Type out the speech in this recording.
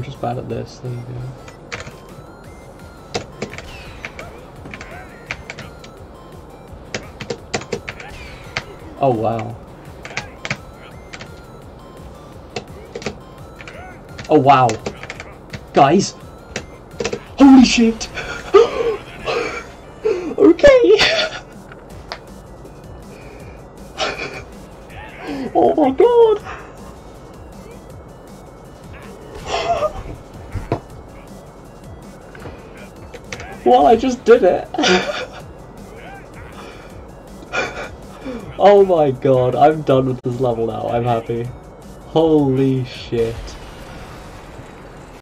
just bad at this. There you go. Oh wow. Oh wow. Guys! Holy shit! Okay! Oh my god! Well, I just did it! Oh my god, I'm done with this level now, I'm happy. Holy shit.